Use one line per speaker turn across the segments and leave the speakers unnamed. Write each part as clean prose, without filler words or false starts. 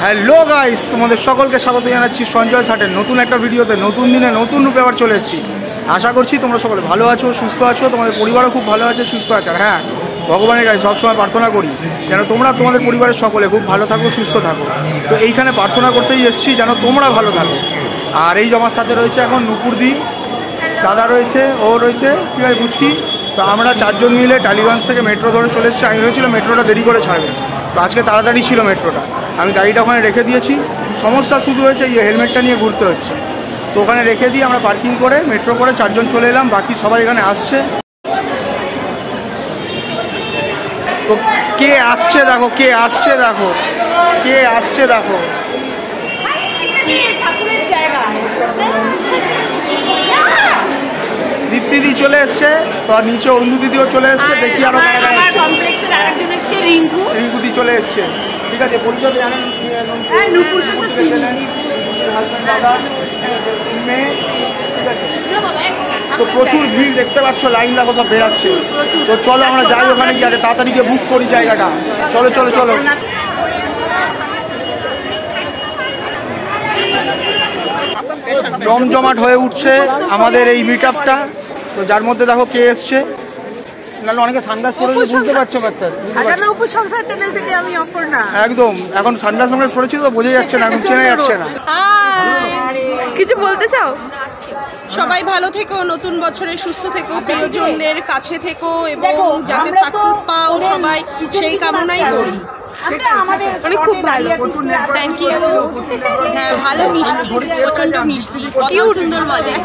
Hello guys, তোমাদের সকলকে স্বাগত জানাচ্ছি সঞ্জয় ষাটের নতুন একটা ভিডিওতে। নতুন দিনে নতুন রূপে আবার চলে এসেছি। আশা করছি তোমরা সকলে ভালো আছো, সুস্থ আছো, তোমাদের পরিবারও খুব ভালো আছে, সুস্থ আছে। আর হ্যাঁ, ভগবানের কাছে সবসময় প্রার্থনা করি যেন তোমরা তোমাদের পরিবারের সকলে খুব ভালো থাকো, সুস্থ থাকো। তো এইখানে প্রার্থনা করতেই এসেছি যেন তোমরা ভালো থাকো। আর এই যে আমার সাথে রয়েছে এখন নুপুরদি, দাদা রয়েছে, ও রয়েছে, কী হয় বুঝকি। তো আমরা চারজন মিলে টালিগঞ্জ থেকে মেট্রো ধরে চলে এসেছি। আমি ভেবেছিলাম মেট্রোটা দেরি করে ছাড়বে, তো আজকে তাড়াতাড়ি ছিল মেট্রোটা। আমি গাড়িটা ওখানে রেখে দিয়েছি। সমস্যা শুধু হয়েছে এই হেলমেটটা নিয়ে ঘুরতে হচ্ছে, তো ওখানে রেখে দিয়ে আমরা পার্কিং করে মেট্রো করে চারজন চলে এলাম। বাকি সবাই এখানে আসছে। তো কে আসছে দেখো, কে আসছে দেখো, কে আসছে দেখো। দীপ্তিদি চলে এসছে, তো নিচে অন্ধু দিদিও চলে এসছে। দেখি আরো রিঙ্কুদি চলে এসছে। ঠিক আছে, পরিচয় জানেন, দাদা মেয়ে। ঠিক আছে, তো প্রচুর ভিড় দেখতে পাচ্ছ, লাইন দেখো সব বেরাচ্ছে। তো চলো আমরা যাই ওখানে গিয়ে, আগে তাড়াতাড়ি গিয়ে বুক করি জায়গাটা। চলো চলো চলো। জমজমাট হয়ে উঠছে আমাদের এই মিট আপটা। তো যার মধ্যে দেখো কে এসছে। নাহলে অনেকে সানগ্লাস পরে বুঝতে পারছো ব্যাপারটা। একদম এখন সানগ্লাস পরেছি তো বোঝা যাচ্ছে না, চেনা যাচ্ছে না।
কিছু বলতে চাও?
সবাই ভালো থেকো, নতুন বছরে সুস্থ থেকো, প্রিয়জনদের কাছে থেকো এবং যাতে সাকসেস পাও সবাই, সেই কামনাই করি।
মানে খুব ভালো,
থ্যাংক ইউ। হ্যাঁ, ভালো মিষ্টি, প্রচন্ড মিষ্টি, কি সুন্দর বলে।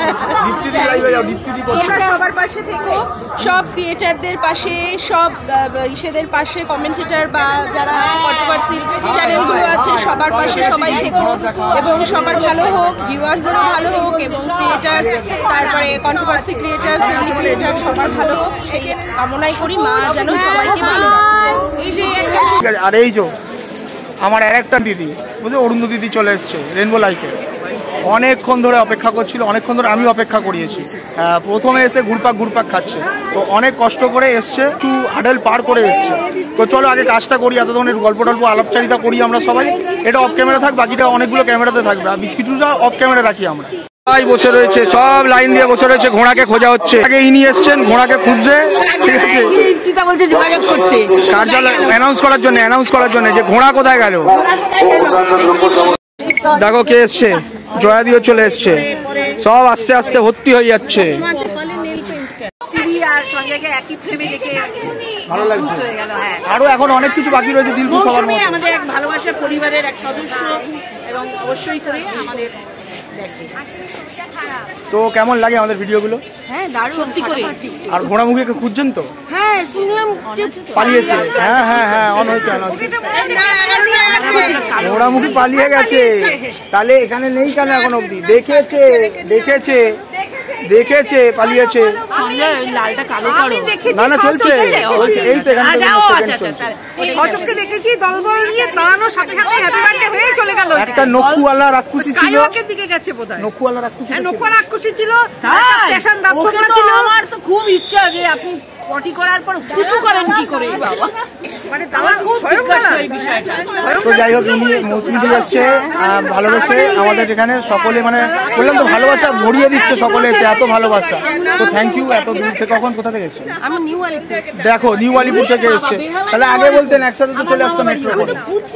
সবার পাশে থেকো, সব ক্রিয়েটারদের পাশে, সব ইসেদের পাশে, কমেন্টেটর বা যারা আছে কন্ট্রোভার্সি চ্যানেলগুলো আছে সবার পাশে সবাই থেকো এবং সবার ভালো হোক, ভিউয়ার্সদেরও ভালো হোক এবং ক্রিয়েটার, তারপরে কন্ট্রোভার্সি ক্রিয়েটার, ফ্যামিলি ক্রিয়েটার সবার ভালো হোক, সেই কামনাই করি। মা যেন সবাইকে ভালো রাখে। এই যে
আর এই যে আমার আর একটা দিদি, বুঝলে, অরুণ দিদি চলে এসছে রেনবো লাইফে। অনেকক্ষণ ধরে অপেক্ষা করছিল, অনেকক্ষণ ধরে আমি অপেক্ষা করিয়েছি। প্রথমে এসে ঘুরপাক খাচ্ছে, তো অনেক কষ্ট করে এসছে, একটু হাডেল পার করে এসছে। তো চলো আগে কাজটা করি, এতক্ষণ একটু গল্প টল্প আলাপচারিতা করি আমরা সবাই। এটা অফ ক্যামেরা থাক, বাকিটা অনেকগুলো ক্যামেরাতে থাকবে, আর কিছুটা অফ ক্যামেরা রাখি আমরা। সবাই বসে রয়েছে, সব লাইন দিয়ে বসে রয়েছে, ঘোড়াকে খোঁজা হচ্ছে। আগে ইনি এসছেন ঘোড়াকে খুঁজতে, ঠিক আছে, কার্যালয় অ্যানাউন্স করার জন্য যে ঘোড়া কোথায় গেল। দেখো কে এসছে, জয়াদিও চলে এসছে। সব আস্তে আস্তে ভর্তি হয়ে যাচ্ছে। ভালো লাগছে। আরো এখন অনেক কিছু বাকি রয়েছে। দিলপুর সবার মধ্যে
আমাদের এক ভালোবাসার পরিবারের এক সদস্য এবং অবশ্যই করে আমাদের।
তো কেমন লাগে আমাদের ভিডিওগুলো?
হ্যাঁ, দারুণ, সত্যি করে।
আর ঘোড়ামুখীকে খুঁজছেন তো?
হ্যাঁ, শুনলাম
পালিয়েছে। হ্যাঁ অন হয়েছে। ঘোড়ামুখী পালিয়ে গেছে, তাহলে এখানে নেই কেন এখন অব্দি? দেখেছে পালিয়েছে। না চলছে, এই তো এখানে
দেখেছি দলবল নিয়ে দাঁড়ানোর সাথে সাথে হ্যাপি বার্থডে হয়ে চলে গেল।
একটা নখুয়ালা রাক্ষসী ছিল,
দিকে গেছে বোধহয়।
নখুয়ালা
রাক্ষসী ছিল, পেশান দাঁতপোকলা ছিল। আমার তো খুব ইচ্ছা যে আপনি পটি করার পর কিছু করেন কি করে বাবা, মানে
তো যাই হোক, মৌসুমি যাচ্ছে ভালোবাসে আমাদের এখানে সকলে, মানে বললাম তো ভালোবাসা ভরিয়ে দিচ্ছে সকলে এসে, এত ভালোবাসা। তো থ্যাংক ইউ। এত দূর থেকে কখন কোথা থেকে এসেছে? দেখো নিউ আলিপুর থেকে এসছে। তাহলে আগে বলতেন, একসাথে তো চলে আসতো মেট্রো করে।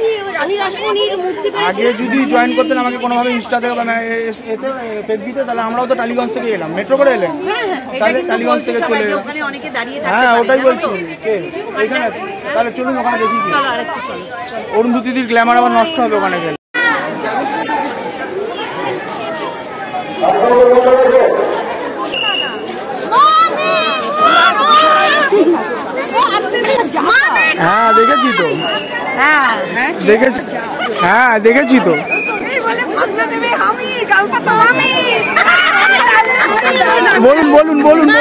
আগে যদি জয়েন করতেন আমাকে কোনোভাবে ইনস্টাতে বা ফেসবুকে, তাহলে আমরাও তো টালিগঞ্জ থেকে এলাম, মেট্রো করে এলেন, তাহলে টালিগঞ্জ থেকে চলে এলাম। হ্যাঁ, ওটাই বলছি। এখানে তাহলে চলুন ওখানে দেখি। অরুণ দিদির গ্ল্যামার আবার নষ্ট হবে ওখানে গেলে। হ্যাঁ দেখেছি তো, দেখেছি তো। বলুন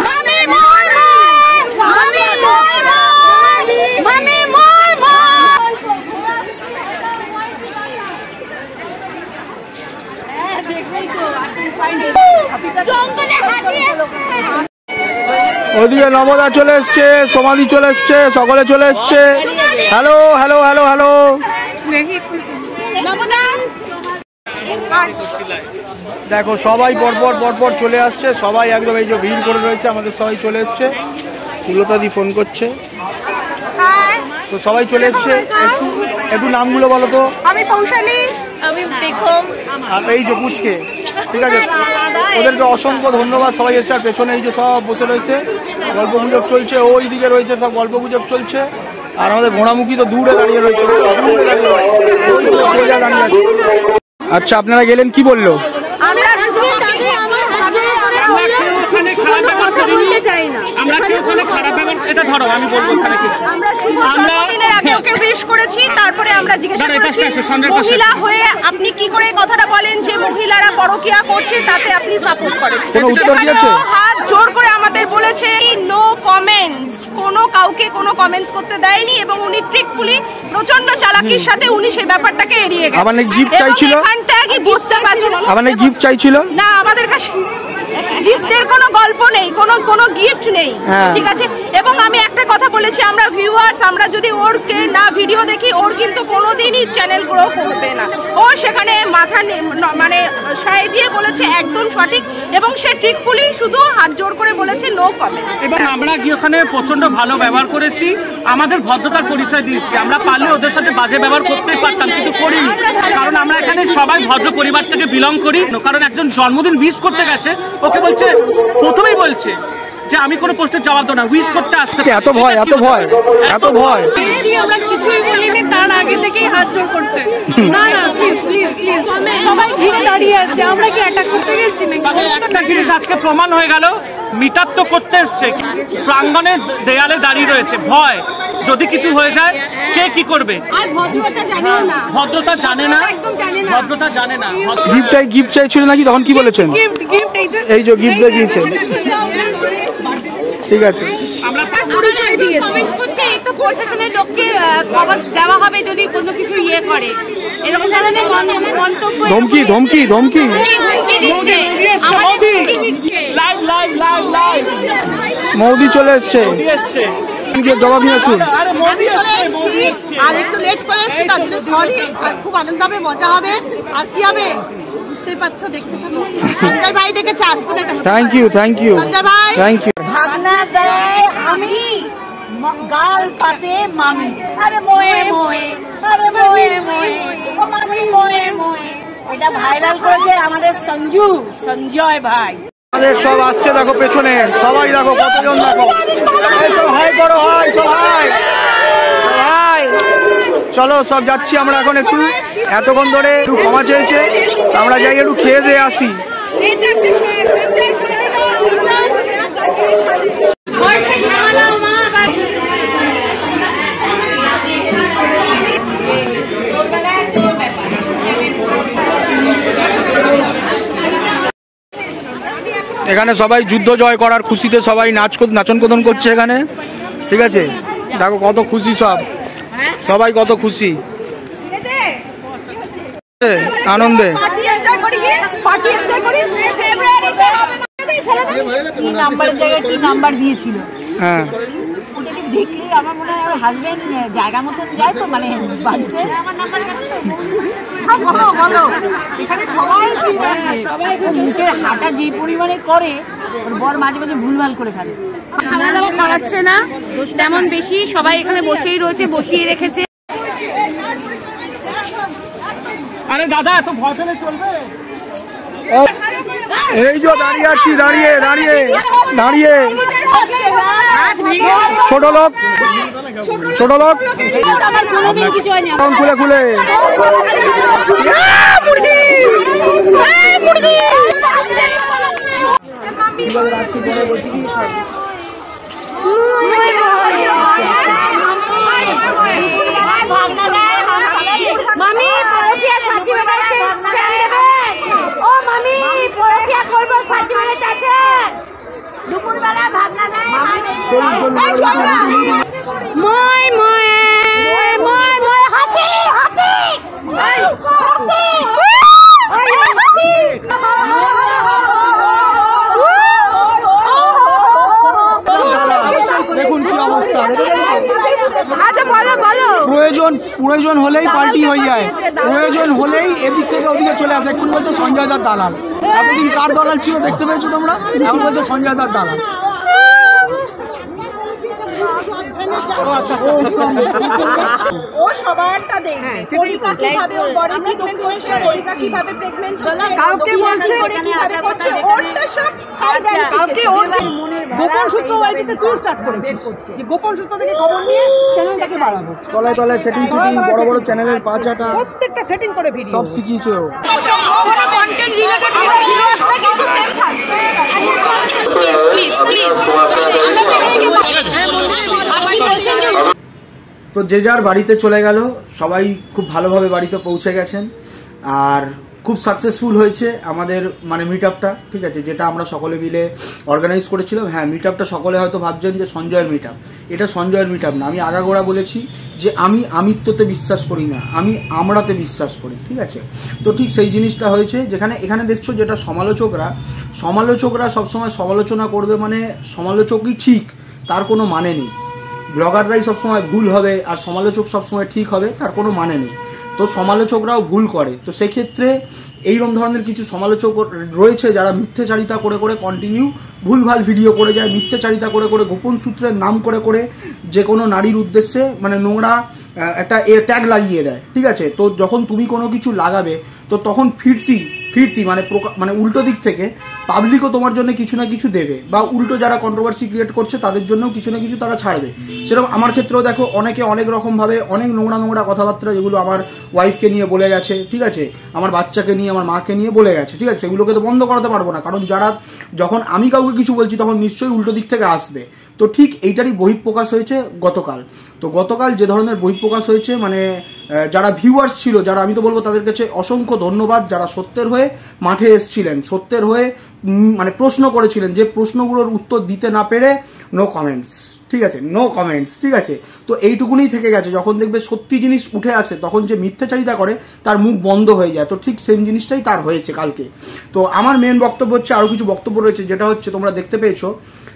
ওদিকে নবদা চলে এসছে, সমাধি চলে এসছে, সকলে চলে এসছে। হ্যালো হ্যালো হ্যালো হ্যালো দেখো সবাই পরপর চলে আসছে, সবাই একদম এই যে ভিড় করে রয়েছে, আমাদের সবাই চলে এসছে। সুলতাদি ফোন করছে, তো সবাই চলে এসছে। একটু নামগুলো বলো তো।
আমি কৌশালী, আমি বেগম,
আর এই যে পুচকে, ঠিক আছে, ওদেরকে অসংখ্য ধন্যবাদ। সবাই এসছে, আর পেছনে এই যে সব বসে রয়েছে, গল্প গুজব চলছে, ওই দিকে রয়েছে সব গল্প গুজব চলছে। আর আমাদের ঘোড়ামুখী তো দূরে দাঁড়িয়ে রয়েছে, আচ্ছা আপনারা গেলেন, কি বললো?
তারপরে আমরা জিজ্ঞাসা করেছি মহিলা হয়ে আপনি কি করে কথাটা বলেন যে মহিলারা পরকিয়া করছে, তাতে আপনি সাপোর্ট করেন? হাত জোর করে আমাদের বলেছে নো কমেন্টস, কোনো কাউকে কোনো কমেন্টস করতে দেয়নি, এবং উনি ট্রিকফুলি প্রচন্ড চালাকির সাথে উনি সেই ব্যাপারটাকে এড়িয়ে গেছেন।
আমাদের গিফট চাইছিল,
এখানটা কি বুঝতে পারছেন?
আমাদের গিফট চাইছিল
না, আমাদের কাছে গিফটের কোনো গল্প নেই, কোনো গিফট নেই, ঠিক আছে। এবং আমি একটা কথা বলেছি, আমরা ভিউয়ার্স, আমরা যদি ওরকে না ভিডিও দেখি, ওর কিন্তু কোনোদিনই চ্যানেল গ্রো করবে না। ও সেখানে মাথা মানে সায় দিয়ে বলেছে একদম সঠিক, এবং সে ট্রিকফুলি শুধু হাত জোর করে বলেছে নো কমেন্ট।
এবং আমরা গিয়ে ওখানে প্রচন্ড ভালো ব্যবহার করেছি, আমাদের ভদ্রতার পরিচয় দিয়েছি। আমরা পারলে ওদের সাথে বাজে ব্যবহার করতেই পারতাম, কিন্তু করিনি, কারণ আমরা এখানে সবাই ভদ্র পরিবার থেকে বিলং করি। কারণ একজন জন্মদিন উইশ করতে গেছে, ওকে বলছে, প্রথমেই বলছে যে আমি কোনো প্রশ্নের জবাব দেবো না, উইশ করতে আসতে।
এত ভয়
আমরা কিছুই বলিনি, তার আগে থেকেই হাত জোর করছে। না প্লিজ সবাই ঘিরে দাঁড়িয়ে আছে, আমরা কি অ্যাটাক করতে গেছি নাকি?
একটা জিনিস আজকে প্রমাণ হয়ে গেল, মিটার তো করতে এসছে, প্রাঙ্গণের দেয়ালে দাঁড়িয়ে রয়েছে, ভয় যদি কিছু হয়ে যায় কে কি করবে।
আর ভদ্রতা জানেও না,
ভদ্রতা জানে না, ভদ্রতা জানে না।
গিফট চাইছিল নাকি, তখন কি বলেছেন?
গিফট
এই যে গিফট দিয়েছে, ঠিক আছে।
আমরা পরিচয় দিয়েছি, এই তো প্রশাসনের লোককে খবর দেওয়া হবে যদি কোনো কিছু ইয়ে করে, এরকম ধরনের মন্তব্য,
ধমকি মোদি চলে এসছে, জবাব নিয়েছি।
আর একটু লেট করে এসছি, তার জন্য সরি। আর খুব আনন্দ হবে, মজা হবে, আর কি হবে বুঝতেই পারছো, দেখতে থাকো। সঞ্জয় ভাই ডেকেছে, আসবেন একটা।
থ্যাংক ইউ
সঞ্জয় ভাই,
থ্যাংক ইউ।
ভাবনা দেয় আমি, গাল পাতে মামি, আরে মোয়ে আরে মোয়ে ও মামি মোয়ে। এটা ভাইরাল করেছে আমাদের সঞ্জয় ভাই।
আমাদের সব আসছে, দেখো পেছনে সবাই, দেখো কতজন, দেখো হাই করো, হাই। চলো সব যাচ্ছি আমরা এখন। একটু এতক্ষণ ধরে একটু ক্ষমা চেয়েছে, আমরা যাই একটু খেয়ে দিয়ে আসি। এখানে সবাই যুদ্ধ জয় করার খুশিতে সবাই নাচন কোদন করছে এখানে, ঠিক আছে। দেখো কত খুশি, সবাই কত খুশি, আনন্দে।
কি নাম্বারের জায়গায় কি নাম্বার দিয়েছিল,
হ্যাঁ,
ওটাকে দেখলে আমার মনে হয় হাজবেন্ড জায়গা মতন যায় তো, মানে বাড়িতে। বলো এখানে সবাই মুখের হাঁটা যে পরিমাণে করে, ওর বর মাঝে মাঝে ভুলভাল করে ফেলে।
খাওয়া দাওয়া করাচ্ছে না তেমন বেশি, সবাই এখানে বসেই রয়েছে, বসিয়ে রেখেছে।
আরে দাদা, এত ভয় পেলে চলবে?
এই যে দাঁড়িয়ে আছি, দাঁড়িয়ে ছোট লোক খুলে
মামি পরকিয়া সার্টিফিকেট দেবেন? ও মামি পরকিয়া করবো, সার্টিফিকেট আছে? দুপুরবেলা ভাবনা দেয় হাতি
দেখুন কি অবস্থা।
আচ্ছা বলো
প্রয়োজন হলেই পাল্টি হয়ে যায়, প্রয়োজন হলেই এদিক থেকে ওদিকে চলে আসে। এখন বলছে সঞ্জয় দার দালাল, এতদিন কার দালাল ছিল দেখতে পেয়েছো তোমরা, এখন বলছে সঞ্জয় দার দালাল।
ও সবারটা দেখবে, কণিকা কিভাবে ওর বডি ট্রিটমেন্ট করছে, কণিকা কিভাবে প্রেগন্যান্ট হচ্ছে, কাউকে বলছে কিভাবে করছে, ওরটা সব কাউকে ওর গোপন সূত্র ওয়াইটিতে তুই স্টার্ট করেছিস, যে গোপন সূত্র থেকে খবর নিয়ে চ্যানেলটাকে বাড়াবো,
তলায় তলায় সেটিং বড় বড় চ্যানেলের পাঁচাটা
প্রত্যেকটা সেটিং করে ভিডিও
সব শিখিয়েছে ও।
কন্টেন্ট রিলেটেড ভিডিও আসলে কিন্তু সেম থাকছে। প্লিজ প্লিজ
তো যে যার বাড়িতে চলে গেল, সবাই খুব ভালোভাবে বাড়িতে পৌঁছে গেছেন আর খুব সাকসেসফুল হয়েছে আমাদের মানে মিট আপটা, ঠিক আছে, যেটা আমরা সকলে মিলে অর্গানাইজ করেছিলাম। হ্যাঁ, মিট আপটা সকলে হয়তো ভাবছেন যে সঞ্জয়ের মিট আপ, এটা সঞ্জয়ের মিট আপ না। আমি আগাগোড়া বলেছি যে আমি আমিত্বতে বিশ্বাস করি না, আমি আমরাতে বিশ্বাস করি, ঠিক আছে। তো ঠিক সেই জিনিসটা হয়েছে, যেখানে এখানে দেখছো যেটা সমালোচকরা সবসময় সমালোচনা করবে, মানে সমালোচকই ঠিক তার কোনো মানে নেই। ব্লগাররাই সবসময় ভুল হবে আর সমালোচক সবসময় ঠিক হবে তার কোনো মানে নেই। তো সমালোচকরাও ভুল করে। তো সেক্ষেত্রে এইরকম ধরনের কিছু সমালোচক রয়েছে যারা মিথ্যাচারিতা করে করে কন্টিনিউ ভুলভাল ভিডিও করে যায়, মিথ্যাচারিতা করে করে গোপন সূত্রের নাম করে করে যে কোনো নারীর উদ্দেশ্যে মানে নোংরা একটা ট্যাগ লাগিয়ে দেয়, ঠিক আছে। তো যখন তুমি কোনো কিছু লাগাবে তো তখন ফিরতি মানে উল্টো দিক থেকে পাবলিকও তোমার জন্য কিছু না কিছু দেবে, বা উল্টো যারা কন্ট্রোভার্সি ক্রিয়েট করছে তাদের জন্যও কিছু না কিছু তারা ছাড়বে। সেরকম আমার ক্ষেত্রেও দেখো, অনেকে অনেক রকমভাবে অনেক নোংরা কথাবার্তা যেগুলো আমার ওয়াইফকে নিয়ে বলে গেছে, ঠিক আছে, আমার বাচ্চাকে নিয়ে, আমার মাকে নিয়ে বলে গেছে, ঠিক আছে। সেগুলোকে তো বন্ধ করাতে পারবো না, কারণ যখন আমি কাউকে কিছু বলছি তখন নিশ্চয়ই উল্টো দিক থেকে আসবে। তো ঠিক এইটারই বহিঃপ্রকাশ হয়েছে গতকাল। তো গতকাল যে ধরনের বহিঃপ্রকাশ হয়েছে, মানে যারা ভিউয়ার্স ছিল, যারা আমি তো বলবো তাদের কাছে অসংখ্য ধন্যবাদ, যারা সত্যের হয়ে মাঠে এসেছিলেন, সত্যের হয়ে মানে প্রশ্ন করেছিলেন, যে প্রশ্নগুলোর উত্তর দিতে না পেরে নো কমেন্টস, ঠিক আছে, নো কমেন্টস, ঠিক আছে। তো এইটুকুনি থেকে গেছে, যখন দেখবে সত্যি জিনিস উঠে আসে তখন যে মিথ্যাচারিতা করে তার মুখ বন্ধ হয়ে যায়। তো ঠিক সেম জিনিসটাই তার হয়েছে কালকে। তো আমার মেন বক্তব্য হচ্ছে, আরও কিছু বক্তব্য রয়েছে, যেটা হচ্ছে তোমরা দেখতে পেয়েছো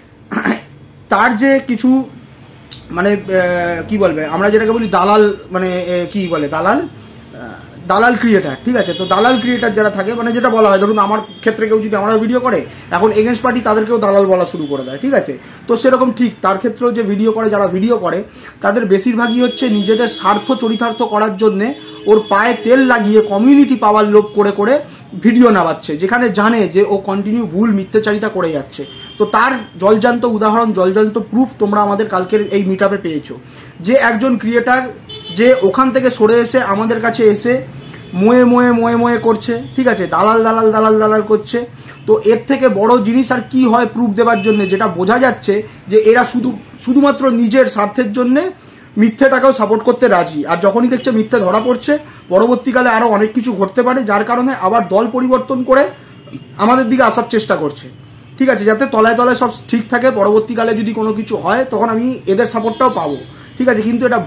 তার যে কিছু মানে কি বলবে, আমরা যেটাকে বলি দালাল, মানে কি বলে দালাল ক্রিয়েটার, ঠিক আছে। তো দালাল ক্রিয়েটার যারা থাকে, মানে যেটা বলা হয়, ধরুন আমার ক্ষেত্রে কেউ যদি আমরা ভিডিও করে, এখন এগেনস্ট পার্টি তাদেরকেও দালাল বলা শুরু করে দেয়, ঠিক আছে। তো সেরকম ঠিক তার ক্ষেত্রেও যে ভিডিও করে, যারা ভিডিও করে তাদের বেশিরভাগই হচ্ছে নিজেদের স্বার্থ চরিতার্থ করার জন্যে ওর পায়ে তেল লাগিয়ে কমিউনিটি পাওয়ার লোভ করে করে ভিডিও নামাচ্ছে, যেখানে জানে যে ও কন্টিনিউ ভুল মিথ্যাচারিতা করে যাচ্ছে। তো তার জলজান্ত উদাহরণ, জলজান্ত প্রুফ তোমরা আমাদের কালকের এই মিট আপে পেয়েছো, যে একজন ক্রিয়েটার যে ওখান থেকে সরে এসে আমাদের কাছে এসে মোয়ে করছে, ঠিক আছে, দালাল করছে। তো এর থেকে বড় জিনিস আর কি হয় প্রুফ দেওয়ার জন্য, যেটা বোঝা যাচ্ছে যে এরা শুধুমাত্র নিজের স্বার্থের জন্য মিথ্যেটাকেও সাপোর্ট করতে রাজি। আর যখনই দেখছে মিথ্যে ধরা পড়ছে, পরবর্তীকালে আরো অনেক কিছু ঘটতে পারে, যার কারণে আবার দল পরিবর্তন করে আমাদের দিকে আসার চেষ্টা করছে, ঠিক আছে, যাতে তলায় তলায় সব ঠিক থাকে। পরবর্তীকালে যদি কোনো কিছু হয় তখন আমি এদের সাপোর্টটাও পাবো, ঠিক আছে। কিন্তু এটা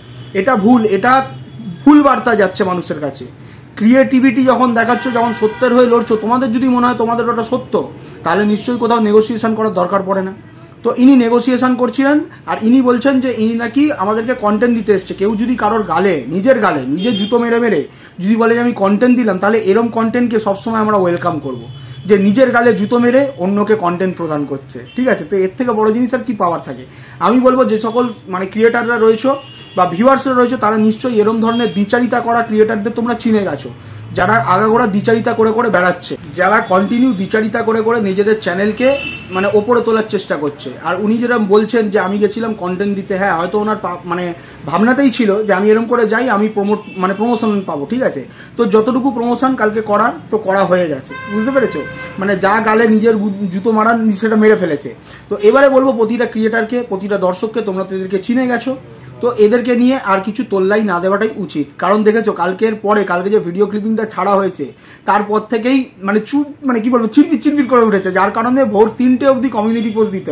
ভুল বার্তা যাচ্ছে মানুষের কাছে। ক্রিয়েটিভিটি যখন দেখাচ্ছ, যখন সত্যের হয়ে লড়ছো, তোমাদের যদি মনে হয় তোমাদের ওটা সত্য, তাহলে নিশ্চয়ই কোথাও নেগোসিয়েশন করার দরকার পড়ে না। তো ইনি নেগোসিয়েশন করছিলেন, আর ইনি বলছেন যে ইনি নাকি আমাদেরকে কন্টেন্ট দিতে এসছে। কেউ যদি কারোর নিজের জুতো মেরে যদি বলে যে আমি কন্টেন্ট দিলাম, তাহলে এরম কন্টেন্টকে সবসময় আমরা ওয়েলকাম করবো, যে নিজের গালে জুতো মেরে অন্যকে কন্টেন্ট প্রদান করছে, ঠিক আছে। তো এর থেকে বড় জিনিস আর কি পাওয়ার থাকে। আমি বলবো যে সকল মানে ক্রিয়েটাররা রয়েছে বা ভিউয়ার্সরা রয়েছে, তারা নিশ্চয়ই এরম ধরনের দ্বিচারিতা করা ক্রিয়েটারদের তোমরা চিনে গেছো, যারা আগাগোড়া দ্বিচারিতা করে করে বেড়াচ্ছে, যারা কন্টিনিউ দ্বিচারিতা করে করে নিজেদের চ্যানেলকে মানে ওপরে তোলার চেষ্টা করছে। আর উনি যেরকম বলছেন যে আমি গেছিলাম কন্টেন্ট দিতে, হ্যাঁ, হয়তো ওনার মানে ভাবনাতেই ছিল যে আমি এরকম করে যাই, আমি প্রমোশন পাবো, ঠিক আছে। তো যতটুকু প্রমোশন কালকে করার তো করা হয়ে গেছে, বুঝতে পেরেছো, মানে যা গালে নিজের জুতো মারার সেটা মেরে ফেলেছে। তো এবারে বলবো প্রতিটা ক্রিয়েটারকে, প্রতিটা দর্শককে, তোমরা তো এদেরকে চিনে গেছো, তো এদেরকে নিয়ে আর কিছু তোল্লাই না দেওয়াটাই উচিত। কারণ দেখেছো কালকে যে ভিডিও ক্লিপিংটা ছাড়া হয়েছে, তারপর থেকেই মানে কি বলবো, চিরবির করে উঠেছে, যার কারণে ভোর 3টে অবধি কমিউনিটি পোস্ট দিতে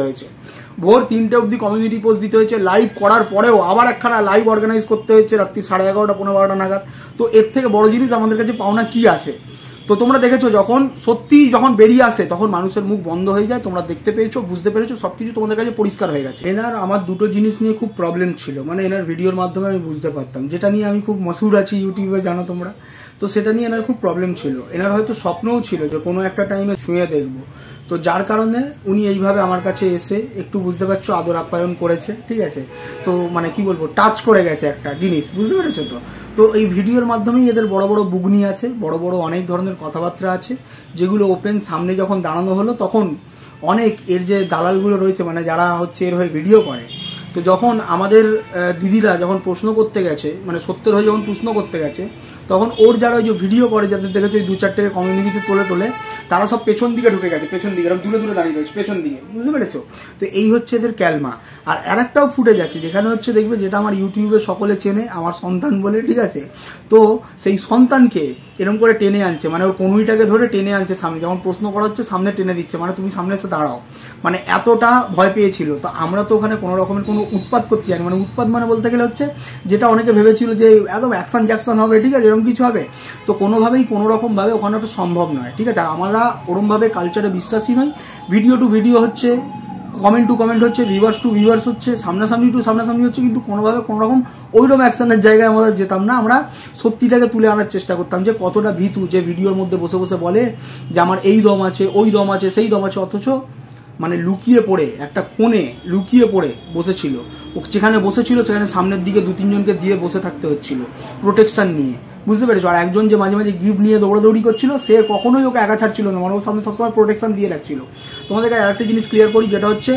হয়েছে। লাইভ করার পরেও আবার একখানা লাইভ অর্গানাইজ করতে হয়েছে রাত্রি 11:30 12:30 নাগাদ। তো এর থেকে বড় জিনিস আমাদের কাছে পাওনা কি আছে? তো তোমরা দেখেছো যখন সত্যি যখন বেরিয়ে আসে তখন মানুষের মুখ বন্ধ হয়ে যায়, তোমরা দেখতে পেয়েছো, বুঝতে পেরেছো, সবকিছু তোমাদের কাছে পরিষ্কার হয়ে গেছে। এনার আমার দুটো জিনিস নিয়ে খুব প্রবলেম ছিল, মানে এনার ভিডিওর মাধ্যমে আমি বুঝতে পারতাম, যেটা নিয়ে আমি খুব মশহুর আছি ইউটিউবে, জানো তোমরা। তো সেটা নিয়ে এনার খুব প্রবলেম ছিল। এনার হয়তো স্বপ্নও ছিল যে কোনো একটা টাইমে শুয়ে দেখবো, তো যার কারণে উনি এইভাবে আমার কাছে এসে একটু বুঝতে পারছো আদর আপ্যায়ন করেছে, ঠিক আছে। তো মানে কি বলবো, টাচ করে গেছে একটা জিনিস, বুঝতে পেরেছো তো। তো এই ভিডিওর মাধ্যমেই এদের বড় বড় বুগনি আছে, বড় বড় অনেক ধরনের কথাবার্তা আছে, যেগুলো ওপেন সামনে যখন দাঁড়ানো হলো তখন অনেক এর যে দালালগুলো রয়েছে, মানে যারা হচ্ছে এর হয়ে ভিডিও করে, তো যখন আমাদের দিদিরা যখন প্রশ্ন করতে গেছে, মানে সত্যের হয়ে যখন প্রশ্ন করতে গেছে, তখন ওর যারা ওই যে ভিডিও করে, যাদের দেখেছো ওই 2-4 কমিউনিটিতে তোলে তারা সব পেছন দিকে ঢুকে গেছে, পেছন দিকে এরকম দূরে দাঁড়িয়ে রয়েছে পেছন দিকে, বুঝতে পেরেছো। তো এই হচ্ছে এদের ক্যালমা। আর আরেকটাও ফুটেজ আছে যেখানে হচ্ছে দেখবে, যেটা আমার ইউটিউবে সকলে চেনে, আমার সন্তান বলে, ঠিক আছে। তো সেই সন্তানকে এরকম করে টেনে আনছে, মানে ওর কনুইটাকে ধরে টেনে আনছে সামনে, যখন প্রশ্ন করা হচ্ছে সামনে টেনে দিচ্ছে, মানে তুমি সামনে এসে দাঁড়াও, মানে এতটা ভয় পেয়েছিল। তো আমরা তো ওখানে কোনো রকমের কোনো উৎপাত করতে জানি, মানে উৎপাত মানে বলতে গেলে হচ্ছে যেটা অনেকে ভেবেছিল যে একদম অ্যাকশন জ্যাকশন হবে, ঠিক আছে, এরকম কিছু হবে, তো কোনোভাবেই কোনো রকমভাবে ওখানে ওটা সম্ভব নয়, ঠিক আছে। আর আমরা ওরমভাবে কালচারে বিশ্বাসী নই। ভিডিও টু ভিডিও হচ্ছে, কমেন্ট টু কমেন্ট হচ্ছে, ভিউয়ার্স টু ভিউয়ার্স হচ্ছে, সামনাসামনি টু সামনাসামনি হচ্ছে, কিন্তু কোনোভাবে কোনো রকম ওইরকম অ্যাকশনের জায়গায় আমরা যেতাম না। আমরা সত্যিটাকে তুলে আনার চেষ্টা করতাম, যে কতটা ভীতু যে ভিডিওর মধ্যে বসে বসে বলে যে আমার এই দম আছে, ওই দম আছে, সেই দম আছে, অথচ মানে লুকিয়ে পড়ে একটা কোণে লুকিয়ে পড়ে বসেছিল। ও যেখানে বসেছিল সেখানে সামনের দিকে 2-3 জনকে দিয়ে বসে থাকতে হচ্ছিল প্রোটেকশন নিয়ে, বুঝতে পেরেছো। আর একজন যে মাঝে মাঝে গিফট নিয়ে দৌড়াদৌড়ি করছিল, সে কখনোই ওকে একা ছাড়ছিল না, মানে ওর সামনে সবসময় প্রোটেকশন দিয়ে রাখছিল। তোমাদেরকে আরেকটা জিনিস ক্লিয়ার করি, যেটা হচ্ছে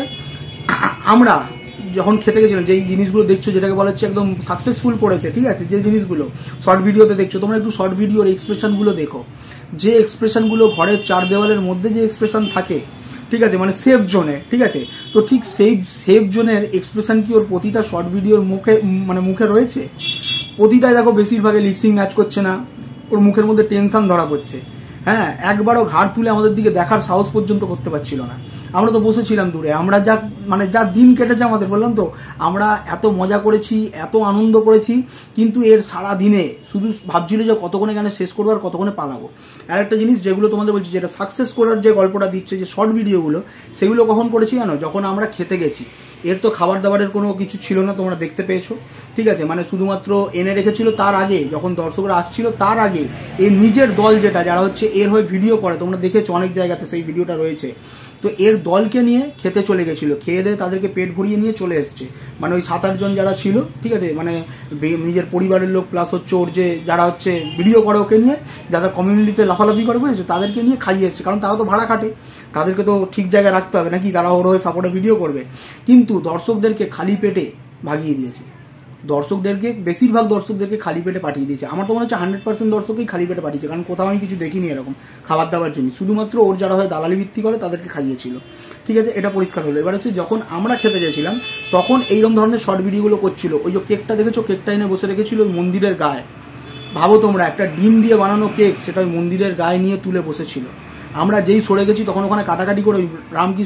আমরা যখন খেতে গেছিলাম, যেই জিনিসগুলো দেখছো যেটাকে বলা হচ্ছে একদম সাকসেসফুল করেছে, ঠিক আছে, যে জিনিসগুলো শর্ট ভিডিওতে দেখছো তোমরা, একটু শর্ট ভিডিওর এক্সপ্রেশনগুলো দেখো, যে এক্সপ্রেশনগুলো ঘরের 4 দেওয়ালের মধ্যে যে এক্সপ্রেশন থাকে, ঠিক আছে, মানে সেফ জোনে, ঠিক আছে, তো ঠিক সেফ জোনের এক্সপ্রেশন কি ওর প্রতিটা শর্ট ভিডিওর মুখে রয়েছে? প্রতিটাই দেখো বেশিরভাগে লিপসিং ম্যাচ করছে না, ওর মুখের মধ্যে টেনশন ধরা পড়ছে, হ্যাঁ, একবারও ঘাড় তুলে আমাদের দিকে দেখার সাহস পর্যন্ত করতে পারছিল না। আমরা তো বসেছিলাম দূরে, আমরা যা দিন কেটেছে আমাদের, বললাম তো, আমরা এত মজা করেছি, এত আনন্দ করেছি, কিন্তু এর সারা দিনে শুধু ভাবছিল যে কতক্ষণে কেন শেষ করবো আর কতক্ষণে পালাবো। আর একটা জিনিস যেগুলো তোমাদের বলছি, যেটা সাকসেস করার যে গল্পটা দিচ্ছে, যে শর্ট ভিডিওগুলো, সেগুলো কখন করেছি জানো? যখন আমরা খেতে গেছি। এর তো খাবার দাবারের কোনো কিছু ছিল না, তোমরা দেখতে পেয়েছো, ঠিক আছে, মানে শুধুমাত্র এনে রেখেছিল তার আগে, যখন দর্শকরা আসছিল তার আগে এর নিজের দল যারা হচ্ছে এর হয়ে ভিডিও করে, তোমরা দেখেছো অনেক জায়গাতে সেই ভিডিওটা রয়েছে, তো এর দলকে নিয়ে খেতে চলে গেছিল, খেয়ে দিয়ে তাদেরকে পেট ভরিয়ে নিয়ে চলে এসছে, মানে ওই 7-8 জন যারা ছিল, ঠিক আছে, মানে নিজের পরিবারের লোক প্লাস হচ্ছে ওর যে যারা হচ্ছে ভিডিও করে ওকে নিয়ে, যারা কমিউনিটিতে লাফালাফি করে, বুঝেছো, তাদেরকে নিয়ে খাইয়ে এসছে, কারণ তারা তো ভাড়া খাটে, তাদেরকে তো ঠিক জায়গায় রাখতে হবে নাকি, তারা ওর হয়ে সাপোর্টে ভিডিও করবে। কিন্তু দর্শকদেরকে খালি পেটে ভাগিয়ে দিয়েছে, বেশিরভাগ দর্শকদেরকে খালি পেটে পাঠিয়ে দিয়েছে। আমার তো মনে হচ্ছে 100% দর্শকই খালি পেটে পাঠিয়েছে, কারণ কোথাও আমি কিছু দেখিনি এরকম খাবার দাবার জন্য, শুধুমাত্র ওর যারা হয় দালালি ভিত্তি করে তাদেরকে খাইয়েছিল, ঠিক আছে, এটা পরিষ্কার হলো। এবার হচ্ছে যখন আমরা খেতে গেছিলাম তখন এইরকম ধরনের শর্ট ভিডিওগুলো করছিল। ওই যে কেকটা দেখেছো, কেকটা এনে বসে রেখেছিল ওই মন্দিরের গায়ে, ভাবো তোমরা, একটা ডিম দিয়ে বানানো কেক, সেটা ওই মন্দিরের গায়ে নিয়ে তুলে বসেছিল। আমরা যেই সরে গেছি তখন ওখানে কাটাকাটি করে ওই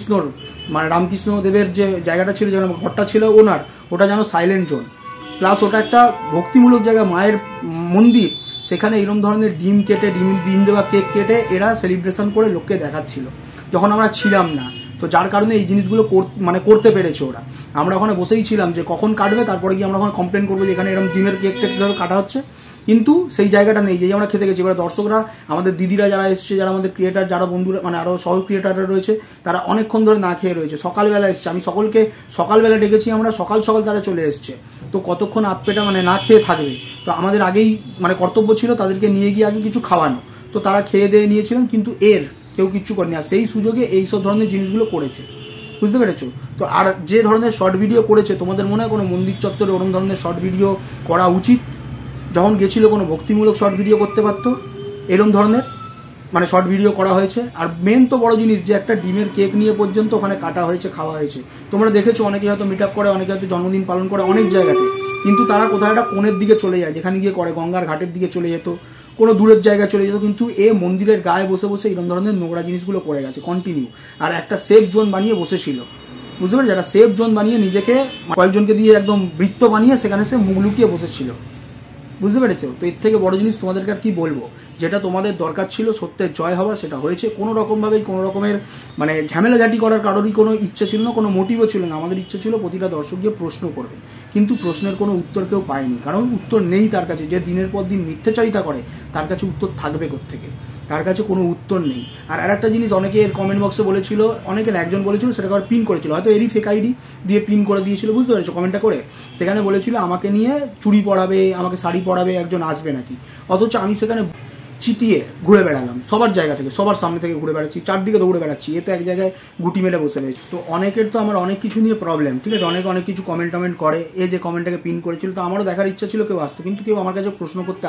রামকৃষ্ণ দেবের যে জায়গাটা ছিল, যেন ঘরটা ছিল ওনার, ওটা যেন সাইলেন্ট জোন, প্লাস ওটা একটা ভক্তিমূলক জায়গা, মায়ের মন্দির, সেখানে এরকম ধরনের ডিম দেওয়া কেক কেটে এরা সেলিব্রেশন করে লোককে দেখাচ্ছিল, যখন আমরা ছিলাম না। তো যার কারণে এই জিনিসগুলো করতে পেরেছে ওরা। আমরা ওখানে বসেই ছিলাম যে কখন কাটবে, তারপরে গিয়ে আমরা ওখানে কমপ্লেন করবো যে এখানে এরকম ডিমের কেক ধরে কাটা হচ্ছে, কিন্তু সেই জায়গাটা নেই, যেই আমরা খেতে গেছি। এবার দর্শকরা, আমাদের দিদিরা যারা এসছে, যারা আমাদের ক্রিয়েটার, যারা বন্ধুরা, মানে আরও সহ ক্রিয়েটাররা রয়েছে, তারা অনেকক্ষণ ধরে না খেয়ে রয়েছে, সকালবেলা এসছে, আমি সকলকে সকালবেলা ডেকেছি, আমরা সকাল তারা চলে এসছে, তো কতক্ষণ আধপেটা মানে না খেয়ে থাকবে। তো আমাদের আগেই মানে কর্তব্য ছিল তাদেরকে নিয়ে গিয়ে আগে কিছু খাওয়ানো, তো তারা খেয়ে দিয়ে নিয়েছিলেন, কিন্তু কেউ কিচ্ছু করেনি। আর সেই সুযোগে এইসব ধরনের জিনিসগুলো করেছে, বুঝতে পেরেছো তো। আর যে ধরনের শর্ট ভিডিও করেছে, তোমাদের মনে হয় কোনো মন্দির চত্বরে ওরকম ধরনের শর্ট ভিডিও করা উচিত? যখন গেছিল কোনো ভক্তিমূলক শর্ট ভিডিও করতে পারতো, এরকম ধরনের মানে শর্ট ভিডিও করা হয়েছে। আর মেন তো বড় জিনিস, যে একটা ডিমের কেক নিয়ে পর্যন্ত ওখানে কাটা হয়েছে, খাওয়া হয়েছে। তোমরা দেখেছো অনেকে হয়তো মিট আপ করে, অনেকে হয়তো জন্মদিন পালন করে অনেক জায়গাতে, কিন্তু তারা কোথাও একটা কোণের দিকে চলে যায়, যেখানে গিয়ে করে গঙ্গার ঘাটের দিকে চলে যেত, কোনো দূরের জায়গায় চলে যেত, কিন্তু মন্দিরের গায়ে বসে বসে এরকম ধরনের নোংরা জিনিসগুলো করে গেছে কন্টিনিউ। আর একটা সেফ জোন বানিয়ে বসেছিল, বুঝতে পারছি, একটা সেফ জোন বানিয়ে নিজেকে কয়েকজনকে দিয়ে একদম বৃত্ত বানিয়ে সেখানে সে মুখ লুকিয়ে বসেছিল। বুঝতে পেরেছো? তো এর থেকে বড় জিনিস তোমাদেরকে আর কি বলবো, যেটা তোমাদের দরকার ছিল সত্যের জয় হওয়া সেটা হয়েছে। কোনো রকমভাবেই কোনো রকমের মানে ঝামেলাঝাটি করার কারোরই কোনো ইচ্ছে ছিল না, কোনো মোটিভও ছিল না। আমাদের ইচ্ছে ছিল প্রতিটা দর্শক গিয়ে প্রশ্ন করবে, কিন্তু প্রশ্নের কোনো উত্তর কেউ পায়নি, কারণ উত্তর নেই তার কাছে। যে দিনের পর দিন মিথ্যাচারিতা করে তার কাছে উত্তর থাকবে কোত্থেকে? তার কাছে কোনো উত্তর নেই। আর একটা জিনিস অনেকে এর কমেন্ট বক্সে বলেছিল, অনেকের একজন বলেছিল সেটাকে আবার পিন করেছিল, হয়তো এরই ফেক আইডি দিয়ে পিন করে দিয়েছিল, বুঝতে পেরেছো কমেন্টটা করে। সেখানে বলেছিল আমাকে নিয়ে চুড়ি পরাবে, আমাকে শাড়ি পরাবে, একজন আসবে নাকি। অথচ আমি সেখানে চিতিয়ে ঘুরে বেড়ালাম সবার জায়গা থেকে, সবার সামনে থেকে ঘুরে বেড়াচ্ছি, চারদিকে দৌড়ে বেড়াচ্ছি, এ তো এক জায়গায় গুটি মেরে বসে রয়েছে। তো অনেকের তো আমার অনেক কিছু নিয়ে প্রবলেম, ঠিক আছে, অনেক কিছু কমেন্ট করে। এ যে কমেন্টটাকে পিন করেছিল, তো আমারও দেখার ইচ্ছা ছিল কেউ আসতো, কিন্তু কেউ আমার কাছে প্রশ্ন করতে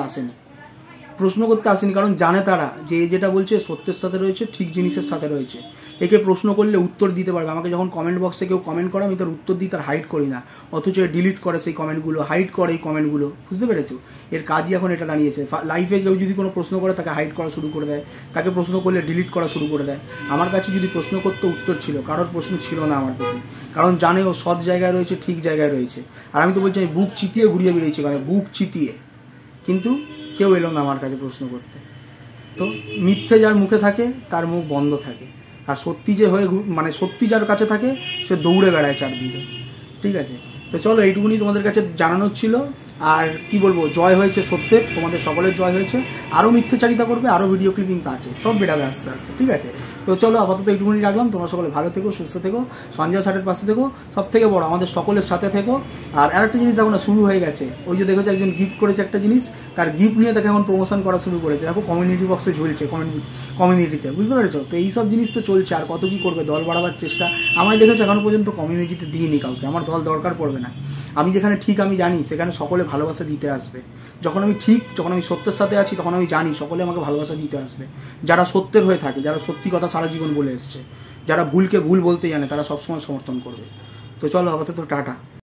আসেনি, কারণ জানে তারা যে যেটা বলছে সত্যের সাথে রয়েছে, ঠিক জিনিসের সাথে রয়েছে। একে প্রশ্ন করলে উত্তর দিতে পারবে। আমাকে যখন কমেন্ট বক্সে কেউ কমেন্ট করে আমি তার উত্তর দিই, তার হাইড করি না, অথচ ডিলিট করে সেই কমেন্টগুলো, হাইড করে এই কমেন্টগুলো, বুঝতে পেরেছো? এর কাজই এখন এটা দাঁড়িয়েছে। লাইফে কেউ যদি কোনো প্রশ্ন করে তাকে হাইড করা শুরু করে দেয়, তাকে প্রশ্ন করলে ডিলিট করা শুরু করে দেয়। আমার কাছে যদি প্রশ্ন করতে উত্তর ছিল, কারোর প্রশ্ন ছিল না আমার প্রতি, কারণ জানে ও সৎ জায়গায় রয়েছে, ঠিক জায়গায় রয়েছে। আর আমি তো বলছি আমি বুক চিতিয়ে ঘুরিয়ে বেরিয়েছি, কারণ বুক চিতিয়ে, কিন্তু কেউ এলো না আমার কাছে প্রশ্ন করতে। তো মিথ্যে যার মুখে থাকে তার মুখ বন্ধ থাকে, আর সত্যি যে হয়ে মানে সত্যি যার কাছে থাকে সে দৌড়ে বেড়ায় চারদিকে, ঠিক আছে? তো চলো এইটুকুনি তোমাদের কাছে জানানোর ছিল। আর কি বলবো, জয় হয়েছে সত্যের, তোমাদের সকলের জয় হয়েছে। আরও মিথ্যাচারিতা করবে, আরও ভিডিও ক্লিপিংস আছে, সব বেড়াবে আস্তে আস্তে, ঠিক আছে? তো চলো আপাতত এইটুকুনি রাখলাম। তোমরা সকলে ভালো থেকো, সুস্থ থেকো, সঞ্জয় স্যারের পাশে থেকো, সব থেকে বড় আমাদের সকলের সাথে থেকো। আর আরেকটা জিনিস দেখো না, শুরু হয়ে গেছে, ওই যে দেখেছো একজন গিফট করেছে একটা জিনিস, তার গিফট নিয়ে তাকে এখন প্রমোশন করা শুরু করেছে, দেখো কমিউনিটি বক্সে ঝুলছে, কমিউনিটিতে, বুঝতে পেরেছো? তো এইসব জিনিস তো চলছে, আর কত কি করবে, দল বাড়াবার চেষ্টা। আমায় দেখেছো এখনো পর্যন্ত কমিউনিটিতে দিইনি কাউকে, আমার দল দরকার পড়বে না। আমি যেখানে ঠিক আমি জানি সেখানে সকলে ভালোবাসা দিতে আসবে। যখন আমি ঠিক, যখন আমি সত্যের সাথে আছি, তখন আমি জানি সকলে আমাকে ভালোবাসা দিতে আসবে। যারা সত্যের হয়ে থাকে, যারা সত্যি কথা সারা জীবন বলে এসছে, যারা ভুলকে ভুল বলতে জানে, তারা সবসময় সমর্থন করবে। তো চলো আপাতত টাটা।